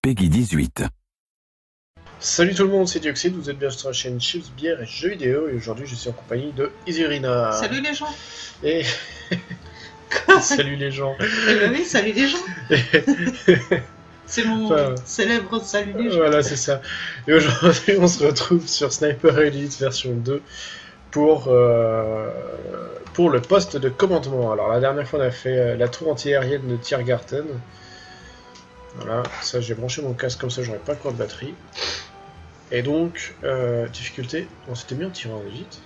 Peggy 18. Salut tout le monde, c'est Dioxide, vous êtes bien sur la chaîne Chips, Bière et Jeux vidéo, et aujourd'hui je suis en compagnie de Izurina. Salut les gens. Et... Salut les gens. Eh ben oui, salut les gens. C'est mon célèbre salut les gens. Voilà, c'est ça. Et aujourd'hui on se retrouve sur Sniper Elite version 2 pour le poste de commandement. Alors la dernière fois on a fait la tour anti-aérienne de Tiergarten. Voilà, ça j'ai branché mon casque comme ça j'aurais pas trop de batterie. Et donc, difficulté, on s'était mis en tirant vite.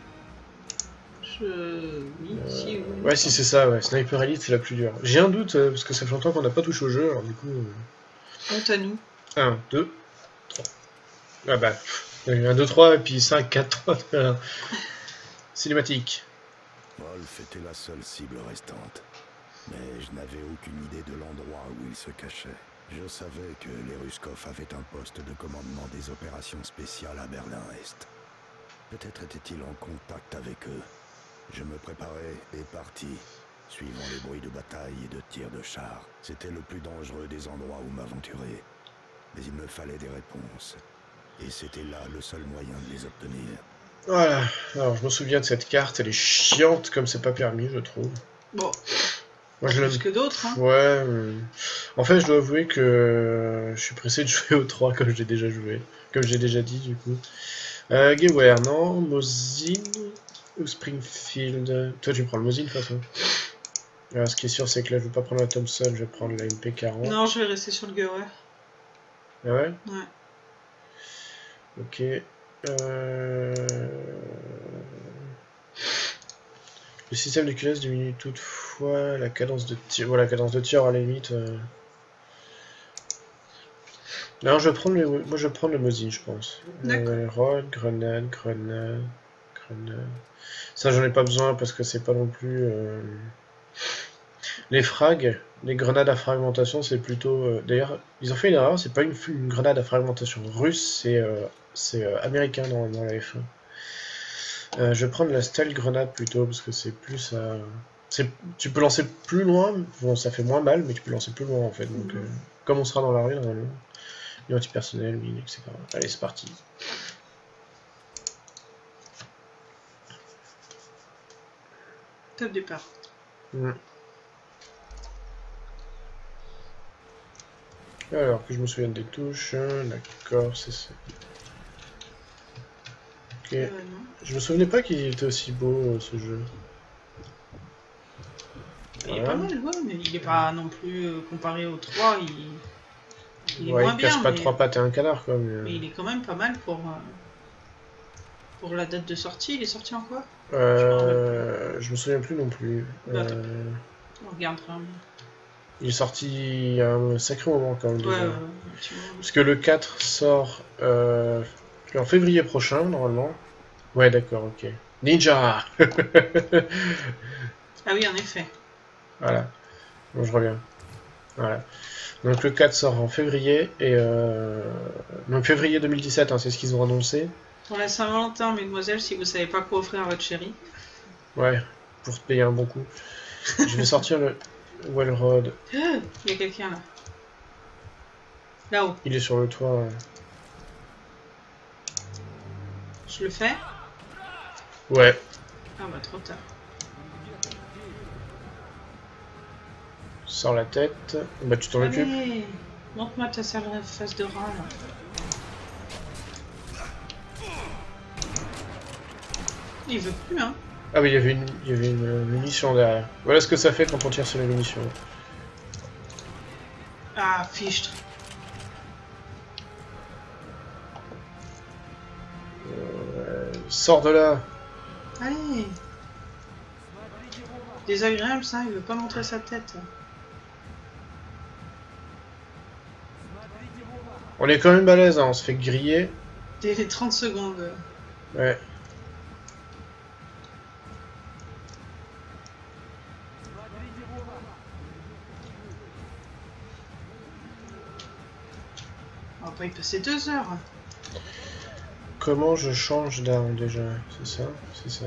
Oui, si, oui. Ouais, si c'est ça, ouais. Sniper Elite c'est la plus dure. J'ai un doute, parce que ça fait longtemps qu'on n'a pas touché au jeu, alors du coup... Honte à nous. 1, 2, 3. Ah bah, 1, 2, 3, et puis 5, 4, 3, cinématique. Wolf était la seule cible restante. Mais je n'avais aucune idée de l'endroit où il se cachait. Je savais que les Ruskov avaient un poste de commandement des opérations spéciales à Berlin-Est. Peut-être était-il en contact avec eux. Je me préparais et partis, suivant les bruits de bataille et de tirs de chars. C'était le plus dangereux des endroits où m'aventurer. Mais il me fallait des réponses. Et c'était là le seul moyen de les obtenir. Voilà, alors je me souviens de cette carte, elle est chiante comme c'est pas permis, je trouve. Bon. Moi, je Plus que d'autres, hein. Ouais. En fait, je dois avouer que je suis pressé de jouer au 3 comme j'ai déjà joué. Comme j'ai déjà dit, du coup. Gewehr, non. Mosin ou Springfield. Toi, tu prends le Mosin, de toute façon. Alors, ce qui est sûr, c'est que là, je vais pas prendre la Thompson, je vais prendre la MP40. Non, je vais rester sur le Gewehr. Ah ouais? Ouais. Ok. Le système de culasse diminue toutefois la cadence de tir. Voilà, la cadence de tir à la limite. Alors je vais prendre le... Moi je vais prendre le Mosin, je pense. Rod, grenade. Ça j'en ai pas besoin parce que c'est pas non plus. Les frags, les grenades à fragmentation, c'est plutôt. D'ailleurs, ils ont fait une erreur, c'est pas une grenade à fragmentation russe, c'est américain normalement la F1. Je vais prendre la stealth grenade plutôt parce que c'est plus tu peux lancer plus loin, bon ça fait moins mal mais tu peux lancer plus loin en fait, donc comme on sera dans la rue normalement, et anti-personnel, mine, etc. Allez c'est parti. Top départ. Alors que je me souvienne des touches, d'accord, c'est ça. Ok. Je me souvenais pas qu'il était aussi beau ce jeu. Il est pas mal, ouais, mais il est pas non plus comparé au 3, il est ouais, moins il bien. casse pas 3 pattes et un canard quoi. Mais il est quand même pas mal pour la date de sortie. Il est sorti en quoi? Je me souviens plus non plus. On regardera. Il est sorti il y a un sacré moment quand même. Ouais, parce que le 4 sort en février prochain normalement. Ouais d'accord, ok. Ninja. Ah oui en effet. Voilà. Bon je reviens. Voilà. Donc le 4 sort en février et donc février 2017, hein, c'est ce qu'ils ont annoncé. Pour la Saint-Valentin, mesdemoiselles, si vous savez pas quoi offrir à votre chérie. Ouais, pour te payer un bon coup. Je vais sortir le Wellrod. Il y a quelqu'un là. Là-haut. Il est sur le toit. Je le fais? Ouais. Ah bah trop tard. Sors la tête. Bah tu t'en occupes. Montre-moi ta sale face de rat là. Il veut plus hein. Ah oui, il y avait une munition derrière. Voilà ce que ça fait quand on tire sur les munitions. Ah, fichtre. Sors de là. Allez. Désagréable ça, il veut pas montrer sa tête. On est quand même balèze, hein, on se fait griller. Dès les 30 secondes. Ouais. On va pas y passer 2 heures. Comment je change d'arme déjà? C'est ça? C'est ça.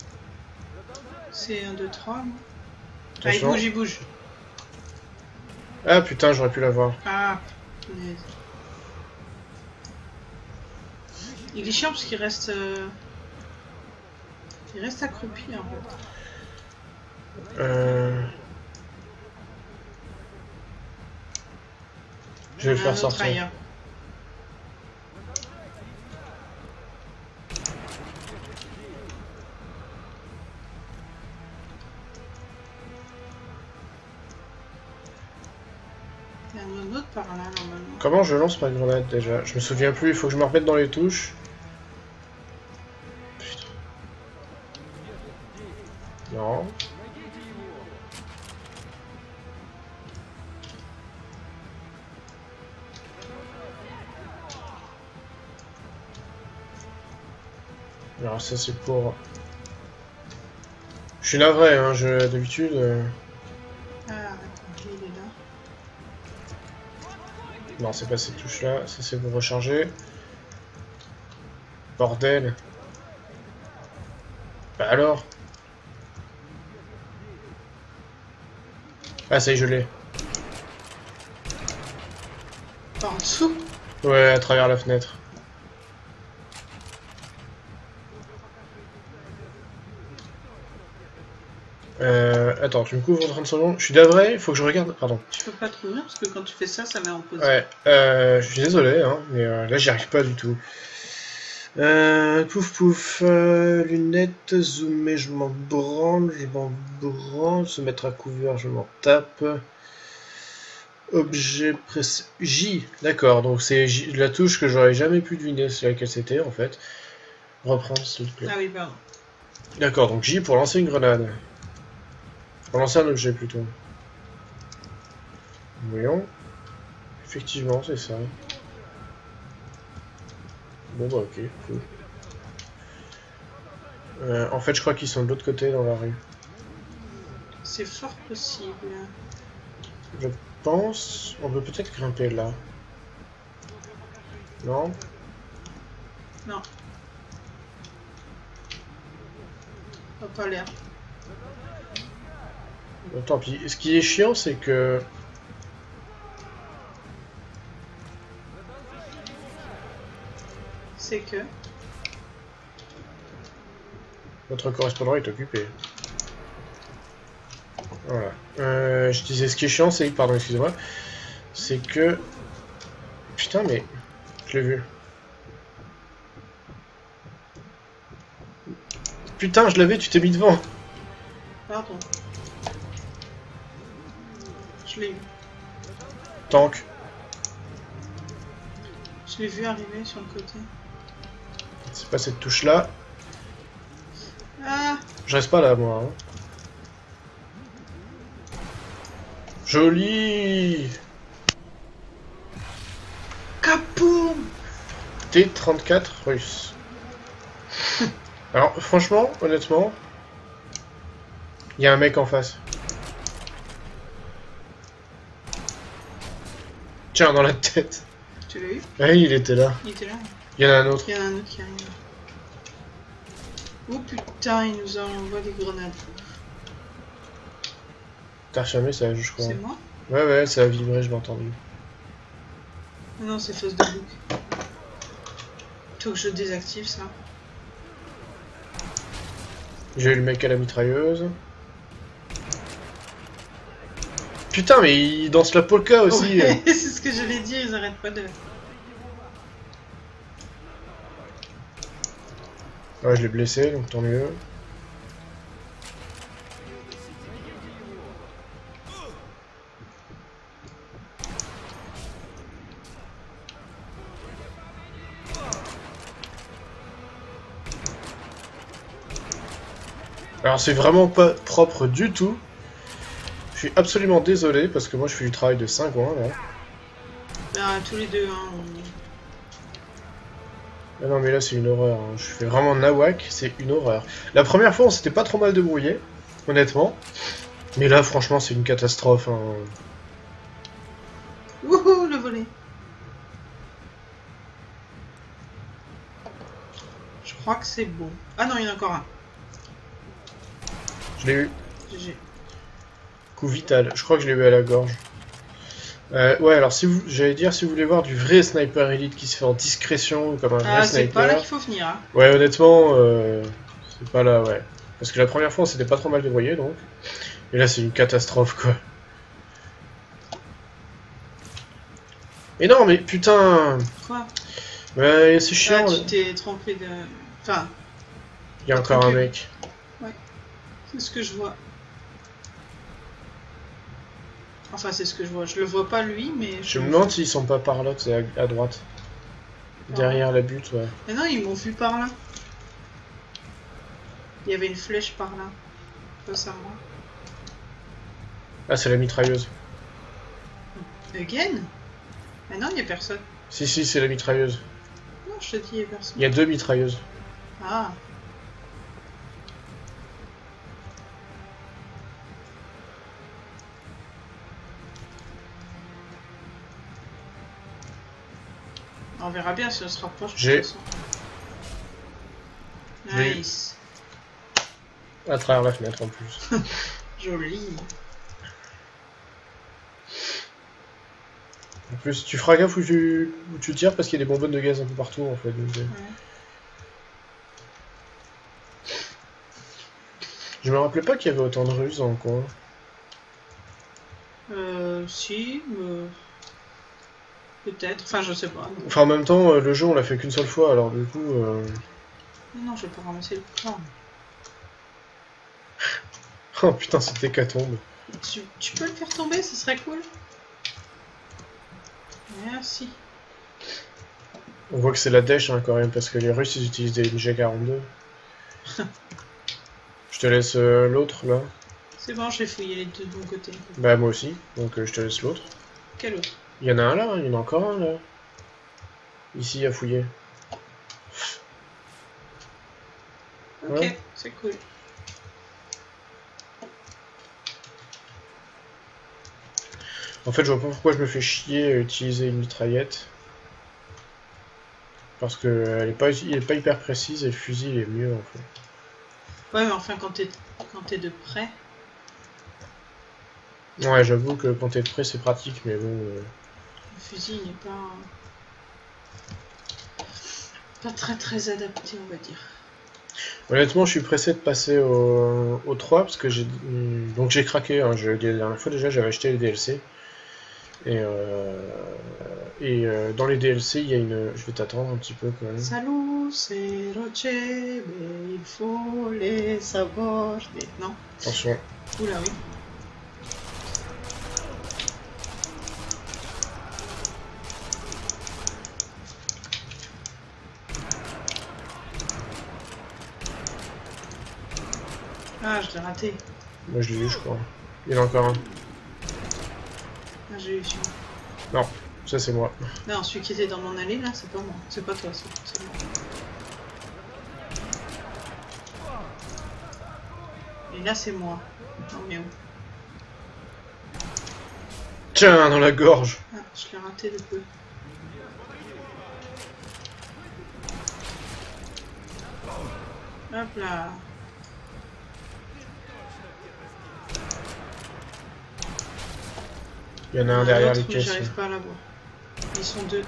C'est 1, 2, 3. Ah, il Attention. bouge, il bouge. Ah putain, j'aurais pu l'avoir. Ah, punaise. Il est chiant parce qu'il reste... Il reste accroupi en fait. Je vais le faire sortir. Ailleurs. Il y a un autre par là normalement. Comment je lance ma grenade déjà? Je me souviens plus, il faut que je me remette dans les touches. Putain. Non. Alors ça c'est pour... Je suis navré, hein, d'habitude... Ah, d'accord, il est là. Non, c'est pas cette touche-là, ça c'est pour recharger. Bordel. Bah alors. Ah ça y est, je l'ai. Par en dessous? Ouais, à travers la fenêtre. Attends, tu me couvres 30 secondes. Je suis navré, il faut que je regarde. Pardon. Tu peux pas te couvrir parce que quand tu fais ça, ça met en pause. Ouais, je suis désolé, hein, mais là j'y arrive pas du tout. Pouf pouf, lunettes, zoomer, je m'en branle, se mettre à couvert, je m'en tape. Objet pressé. J, d'accord, donc c'est la touche que j'aurais jamais pu deviner c'est laquelle c'était en fait. Reprendre s'il te plaît. Ah oui, pardon. D'accord, donc J pour lancer une grenade. Pour lancer un objet plutôt. Voyons. Effectivement, c'est ça. Bon bah ok, cool. En fait, je crois qu'ils sont de l'autre côté dans la rue. C'est fort possible. Je pense... On peut peut-être grimper là. Non? Non. Pas l'air. Bon, tant pis. Ce qui est chiant, c'est que... C'est que... Notre correspondant est occupé. Voilà. Je disais, ce qui est chiant, c'est... Pardon, excusez-moi. C'est que... Putain, mais... Je l'ai vu. Putain, je l'avais, tu t'es mis devant. Pardon. Je l'ai vu. Tank. Je l'ai vu arriver sur le côté. C'est pas cette touche-là. Ah! Je reste pas là, moi. Hein. Joli. Kapoum! T-34 russe. Alors, franchement, honnêtement, il y a un mec en face. Tiens, dans la tête. Tu l'as eu? Oui, il était là. Il était là. Il y en a un autre. Il y en a un autre qui arrive. Oh putain, il nous envoie des grenades. T'as reçu un message, je crois. C'est moi? Ouais, ouais, ça a vibré, je l'ai entendu. Ah non, c'est fausse de bouc. Faut que je désactive ça. J'ai eu le mec à la mitrailleuse. Putain, mais il danse la polka aussi. Ouais, c'est ce que j'allais dire, ils arrêtent pas de... Ouais, je l'ai blessé, donc tant mieux. Alors c'est vraiment pas propre du tout. Je suis absolument désolé parce que moi je fais du travail de 5 là. Ah, tous les deux, hein. Ah non mais là c'est une horreur, hein. Je fais vraiment nawak, c'est une horreur. La première fois on s'était pas trop mal débrouillé, honnêtement. Mais là franchement c'est une catastrophe. Hein. Wouhou, le volet. Je crois que c'est bon. Ah non, il y en a encore un. Je l'ai eu. GG. Coup vital, je crois que je l'ai eu à la gorge. Ouais, alors si vous, j'allais dire, si vous voulez voir du vrai sniper élite qui se fait en discrétion, comme un vrai Ah, c'est pas là sniper... qu'il faut venir. Hein. Ouais, honnêtement, c'est pas là, ouais. Parce que la première fois, on s'était pas trop mal débrouillé, donc. Et là, c'est une catastrophe, quoi. Mais non, mais putain... Quoi? Ouais, c'est Ah, chiant, là. tu t'es trompé de... Enfin, Il y a t'as encore un trompé. mec. C'est ce que je vois. Enfin, c'est ce que je vois. Je le vois pas lui, mais... Je me demande s'ils sont pas par là, c'est à droite. Derrière la butte, ouais. Mais non, ils m'ont vu par là. Il y avait une flèche par là. Face à moi. Ah, c'est la mitrailleuse. Again? Mais non, il y a personne. Si, si, c'est la mitrailleuse. Non, je te dis, il y a personne. Il y a 2 mitrailleuses. Ah. On verra bien si on se rapproche. J'ai- J'ai- Nice. À travers la fenêtre, en plus. Joli. En plus, tu feras gaffe où tu tires parce qu'il y a des bonbonnes de gaz un peu partout, en fait. Donc, Ouais. je me rappelais pas qu'il y avait autant de Russes dans le coin. Si, peut-être. Enfin, je sais pas. Enfin, en même temps, le jeu, on l'a fait qu'une seule fois, alors du coup... Non, je vais pas ramasser le plan. Oh putain, cette hécatombe. Tu peux le faire tomber, ce serait cool. Merci. On voit que c'est la dèche, hein, quand même, parce que les Russes, ils utilisent des MG42. Je te laisse l'autre, là. C'est bon, j'ai fouillé les deux de mon côté. Bah, moi aussi, donc je te laisse l'autre. Quel autre? Il y en a un là, hein, il y en a encore un là. Ici à fouiller. Ok, Ouais. c'est cool. En fait, je vois pas pourquoi je me fais chier à utiliser une mitraillette. Parce que elle est pas hyper précise et le fusil il est mieux en fait. Ouais, mais enfin, quand t'es de près. Ouais, j'avoue que quand t'es près c'est pratique, mais bon. Le fusil n'est pas... Pas très adapté, on va dire. Honnêtement, je suis pressé de passer au 3 parce que j'ai. Donc j'ai craqué, hein, la dernière fois déjà j'avais acheté les DLC. Et dans les DLC, il y a une. Je vais t'attendre un petit peu quand même. Salut, c'est Roche, mais il faut les saborder. Non? Attention. Oula, oui. Ah, je l'ai raté. Moi je l'ai eu, je crois. Il y en a encore un. Ah, j'ai eu celui-là. Non, ça c'est moi. Non, celui qui était dans mon allée, là, c'est pas moi. C'est pas toi, c'est moi. Et là, c'est moi. Non, mais où? Tiens, dans la gorge. Ah, je l'ai raté de peu. Hop là. Il y en a un derrière les L'autre, mais caisses. j'arrive pas à l'avoir. Ils sont deux.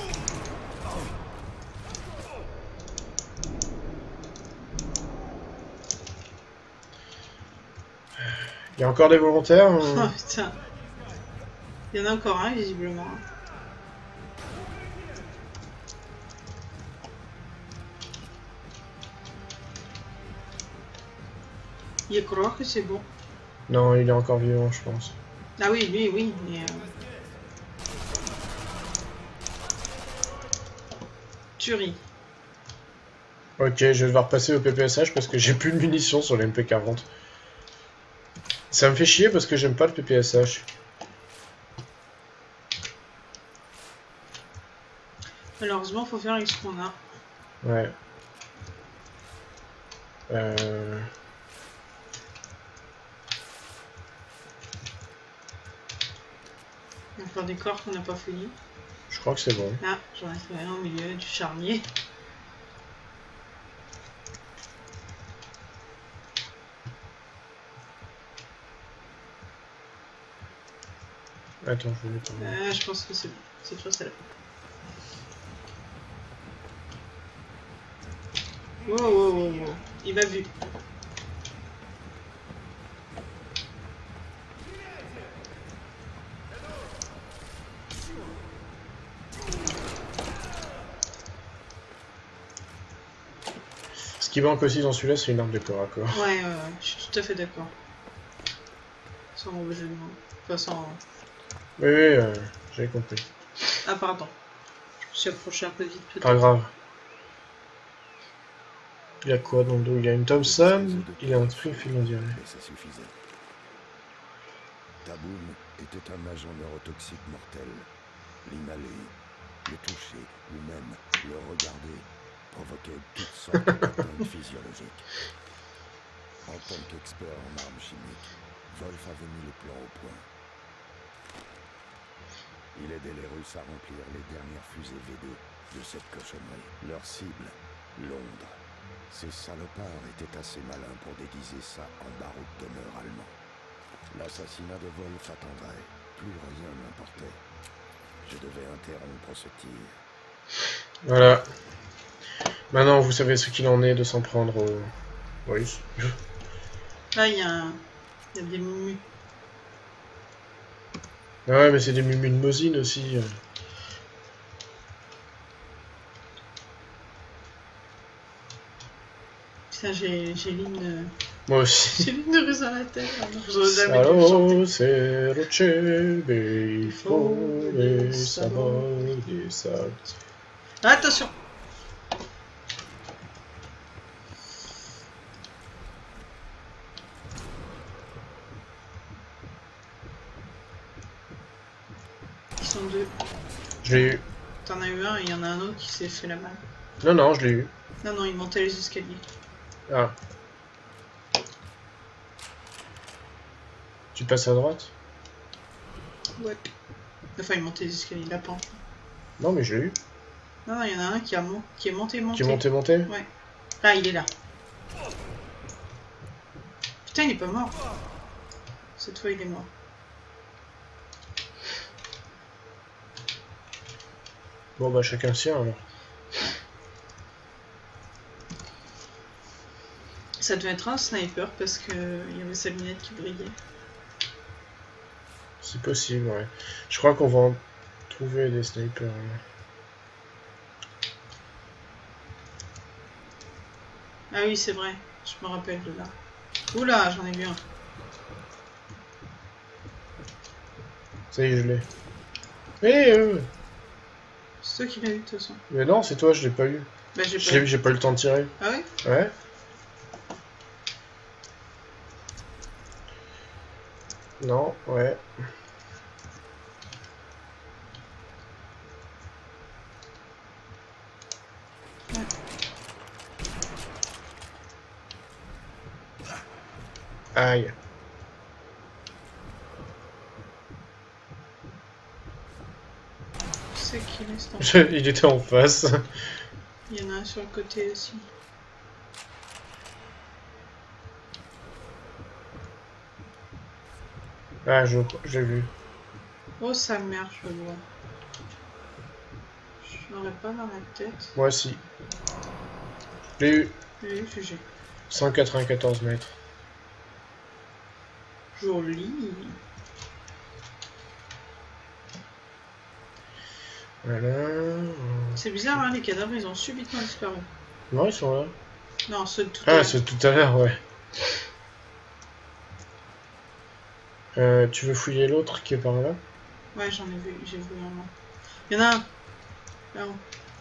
Il y a encore des volontaires Oh putain. Il y en a encore un, visiblement. Il croit que c'est bon. Non, il est encore vivant, je pense. Ah oui, lui, oui, mais... Tuerie. Ok, je vais devoir passer au PPSH parce que j'ai plus de munitions sur les MP40. Ça me fait chier parce que j'aime pas le PPSH. Malheureusement, faut faire avec ce qu'on a. Ouais. Il y a encore des corps qu'on n'a pas fouillés. Je crois que c'est bon. Ah, j'en ai trouvé un au milieu du charnier. Attends, je voulais pas. Je pense que c'est bon. Cette fois, c'est là. Wow. Il m'a vu. Ce qui manque aussi dans celui-là, c'est une arme de corps à corps. Ouais, je suis tout à fait d'accord. Sans mauvais jeu de mots. Enfin, sans... Oui, j'avais compris. Ah, pardon. Je me suis approché un peu vite, peut-être. Pas grave. Il y a quoi dans le dos? Il y a une Thompson, il y a un Springfield, on dirait. Mais ça suffisait. Taboum était un agent neurotoxique mortel. L'inhaler, le toucher ou même le regarder provoquait toutes sortes de contraintes physiologiques. En tant qu'expert en armes chimiques, Wolf avait mis le plan au point. Il aidait les Russes à remplir les dernières fusées V2 de cette cochonnerie. Leur cible, Londres. Ces salopards étaient assez malins pour déguiser ça en baroud d'honneur allemand. L'assassinat de Wolf attendrait. Plus rien n'importait. Je devais interrompre ce tir. Voilà. Maintenant, vous savez ce qu'il en est de s'en prendre aux Russes. Là, il y a des mumus. Ouais, mais c'est des mumus de Mosin aussi. Putain, j'ai l'hymne... Moi aussi. J'ai l'hymne russe à la tête. J'aurais jamais dû le chanter. Salò, se rocebe, il faut les sabots des sables. Attention. Ils sont deux. Je l'ai eu. T'en as eu un et il y en a un autre qui s'est fait la malle. Non, je l'ai eu. Non, il montait les escaliers. Ah. Tu passes à droite? Ouais. Enfin, il montait les escaliers, la pente. Non, mais je l'ai eu. Non, il y en a un qui est monté. Qui est monté? Ouais. Là, il est là. Putain, il est pas mort. Cette fois, il est mort. Bon, bah, chacun sien alors. Ça devait être un sniper parce que il y avait sa lunette qui brillait. C'est possible, ouais. Je crois qu'on va en trouver des snipers. Ah oui, c'est vrai. Je me rappelle de là. Oula, j'en ai vu un. Ça y est, je l'ai. Eh C'est toi qui l'as eu de toute façon. Mais non, c'est toi, je l'ai pas eu. Bah, j'ai pas eu. J'ai pas eu le temps de tirer. Ah ouais? Ouais. Non, ouais. Aïe. C'est qui l'instant? Il était en face. Il y en a un sur le côté aussi. Ah, j'ai vu. Oh sa mère, je le vois. Je n'aurais pas dans la tête. Moi aussi. Je l'ai eu. Oui, jugé. 194 mètres. Joli. Voilà. C'est bizarre, hein, les cadavres, ils ont subitement disparu. Non, ils sont là. Non, ceux de tout à Ah, l'heure. c'est tout à l'heure, ouais. Tu veux fouiller l'autre qui est par là? Ouais, j'en ai vu, j'ai vu un. Il y en a un. Là-haut.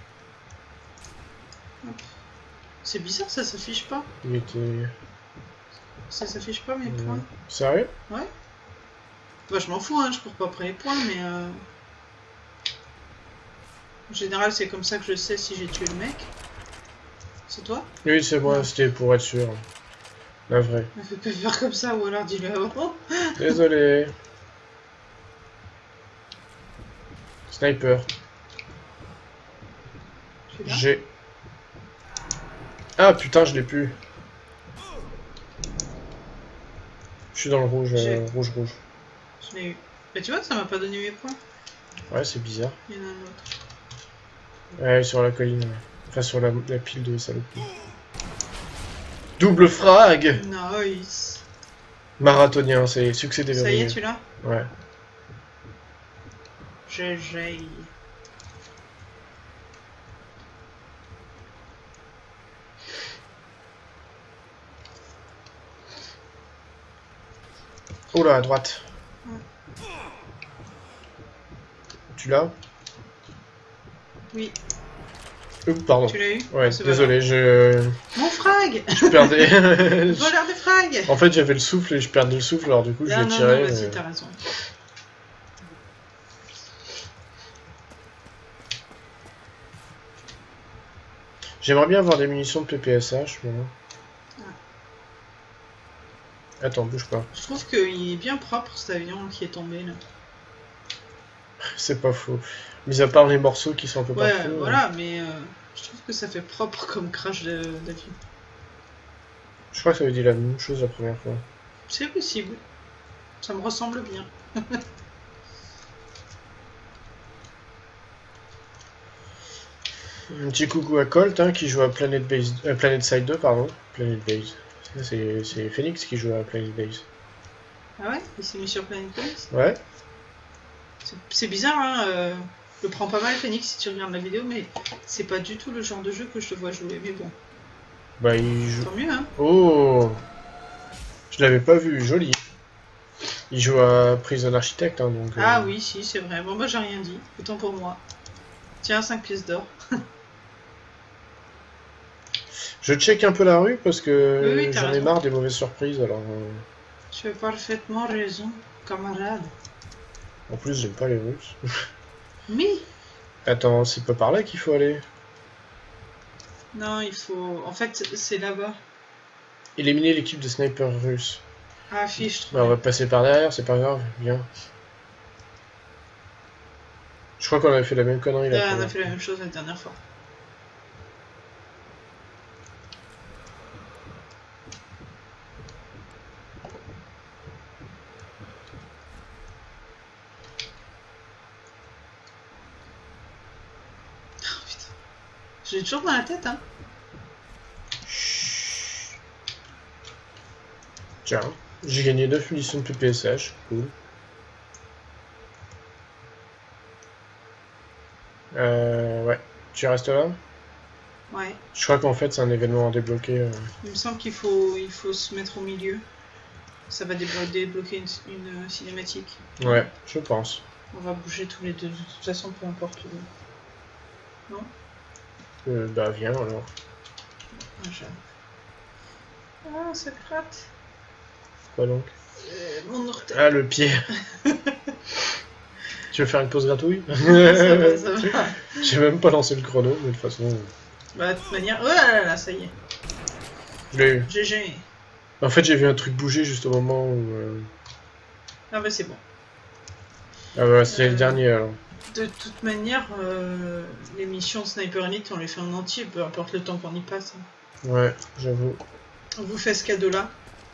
Hop. C'est bizarre, ça s'affiche pas. Il était... Ça s'affiche pas mes points. Sérieux? Ouais. Bah, je m'en fous, hein, je cours pas après les points, mais en général, c'est comme ça que je sais si j'ai tué le mec. C'est toi? Oui, c'est moi, c'était pour être sûr. La vraie. Ne fais pas faire comme ça, ou alors dis-le avant. Désolé. Sniper. Tu l'as? J'ai... Ah putain, je l'ai plus. Je suis dans le rouge, J'ai- rouge. Je l'ai eu. Mais tu vois, ça m'a pas donné mes points. Ouais, c'est bizarre. Il y en a un autre. Ouais, sur la colline. Ouais. Enfin, sur la pile de saloperie. Double frag! Nice. Marathonien, c'est succès des Ça y est, tu l'as? Ouais. GG. Oh là, à droite. Ouais. Tu l'as? Oui. Pardon. Tu l'as eu? Ouais, C'est désolé, Mon frag! je perdais. Voleur de frag! En fait, j'avais le souffle et je perdais le souffle, alors du coup, je l'ai tiré. Non, vas-y, t'as raison. J'aimerais bien avoir des munitions de PPSH, mais non. Attends, bouge pas. Je trouve qu'il est bien propre cet avion qui est tombé là. C'est pas faux. Mis à part les morceaux qui sont un peu Ouais, partout. voilà, mais je trouve que ça fait propre comme crash d'avion. Je crois que ça avait dit la même chose la première fois. C'est possible. Ça me ressemble bien. Un petit coucou à Colt hein, qui joue à Planet Side 2, pardon. Planet Base. C'est Phoenix qui joue à Planet Base. Ah ouais? Il s'est mis sur Planet Base? Ouais. C'est bizarre, hein. Je le prends pas mal, Phoenix, si tu regardes la vidéo, mais c'est pas du tout le genre de jeu que je te vois jouer. Mais bon. Bah, il joue. Tant mieux, hein. Oh! Je l'avais pas vu, joli. Il joue à Prison Architect, hein, donc... Ah oui, si, c'est vrai. Bon, bah, j'ai rien dit. Autant pour moi. Tiens, 5 pièces d'or. Je check un peu la rue parce que Oui, j'en ai marre des mauvaises surprises, alors... Tu as parfaitement raison, camarade. En plus, j'aime pas les Russes. Mais Attends, c'est pas par là qu'il faut aller. non, il faut... En fait, c'est là-bas. Éliminer l'équipe de snipers russes. Ah, affiche, Bah, on va passer par derrière, c'est pas grave, viens. Je crois qu'on avait fait la même connerie là. On a fait la même chose la dernière fois. Oh, putain. J'ai toujours dans la tête, hein. Tiens, j'ai gagné 9 munitions de PPSH, cool. Ouais. Tu restes là? Ouais. Je crois qu'en fait c'est un événement à débloquer. Il me semble qu'il faut se mettre au milieu. Ça va débloquer une cinématique. Ouais, je pense. On va bouger tous les deux. De toute façon, peu importe où. Non? Bah viens alors. Ah, j'arrive. Ah, ça gratte. Quoi donc? Mon orteil. Ah, le pied. Tu veux faire une pause gratouille? Ça va, ça va. J'ai même pas lancé le chrono, mais de toute façon... Bah, de toute manière... Oh là là, ça y est. Je l'ai eu. GG. En fait, j'ai vu un truc bouger juste au moment où... Ah bah c'est bon. Ah bah, c'était le dernier, alors. De toute manière, les missions Sniper Elite, on les fait en entier, peu importe le temps qu'on y passe. Hein. Ouais, j'avoue. On vous fait ce cadeau-là.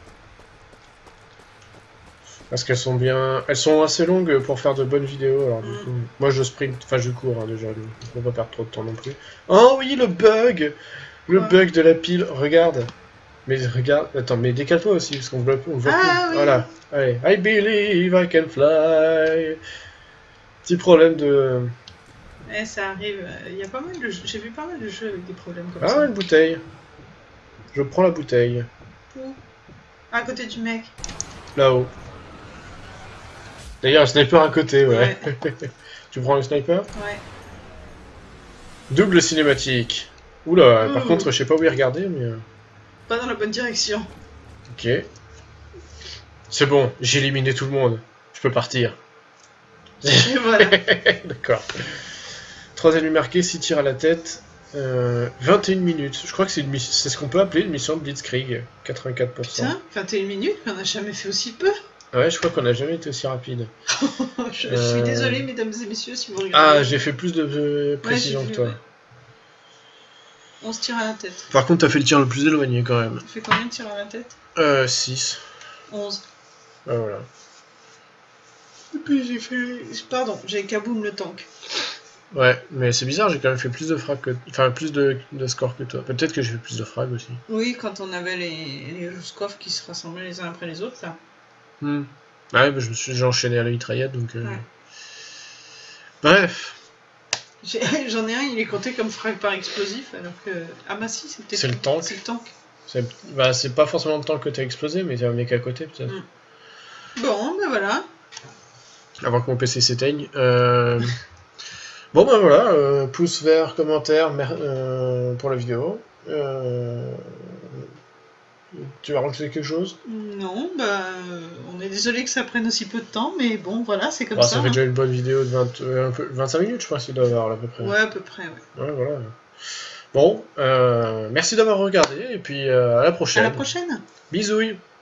Parce qu'elles sont bien... Elles sont assez longues pour faire de bonnes vidéos, alors du coup... Moi, je sprint... Enfin, je cours, hein, déjà. Faut pas perdre trop de temps non plus. Oh oui, le bug! Le bug de la pile, regarde. Mais regarde... Attends, mais décale-toi aussi, parce qu'on voit plus. Oui. Voilà. Allez. I believe I can fly. Petit problème de... Eh, ça arrive. Il y a pas mal de jeux... J'ai vu pas mal de jeux avec des problèmes comme Ah, ça. une bouteille. Je prends la bouteille. Où? À côté du mec. Là-haut. D'ailleurs, un sniper à côté, ouais. Tu prends le sniper? Ouais. Double cinématique. Oula, par Ouh. contre, je sais pas où y regarder, mais... Pas dans la bonne direction. Ok. C'est bon, j'ai éliminé tout le monde. Je peux partir. Et voilà. D'accord. 3 ennemis marqués, 6 tirs à la tête. 21 minutes. Je crois que c'est ce qu'on peut appeler une mission de Blitzkrieg. 84%. Tiens, 21 minutes, mais on n'a jamais fait aussi peu. Ouais, je crois qu'on n'a jamais été aussi rapide. Je suis désolée, mesdames et messieurs, si vous regardez. Ah, j'ai fait plus de précision que toi. Ouais. On se tire à la tête. Par contre, t'as fait le tir le plus éloigné quand même. Tu fais combien de tirs à la tête? 6. 11. Ah, voilà. Et puis j'ai fait... Pardon, j'ai Kaboom le tank. Ouais, mais c'est bizarre, j'ai quand même fait plus de frags que... Enfin, plus de scores que toi. Peut-être que j'ai fait plus de frags aussi. Oui, quand on avait les Ruskov qui se rassemblaient les uns après les autres, là. Ouais, bah, j'ai enchaîné à la mitraillette, donc... Ouais. Bref. J'en ai un, il est compté comme frag par explosif, alors que... Ah bah si, c'est peut-être... C'est le tank. C'est le tank. C'est pas forcément le tank que t'as explosé, mais t'as un mec à côté, peut-être. Bon, ben voilà. Avant que mon PC s'éteigne. Bon, ben voilà, pouce vert, commentaire pour la vidéo. Tu vas rajouter quelque chose? Non, bah... on est désolé que ça prenne aussi peu de temps, mais bon, voilà, c'est comme Bah, ça. ça fait déjà une bonne vidéo de 25 minutes, je pense qu'il doit avoir à peu près. Ouais, à peu près, ouais. Ouais, voilà. Bon, merci d'avoir regardé, et puis à la prochaine. À la prochaine. Bisous.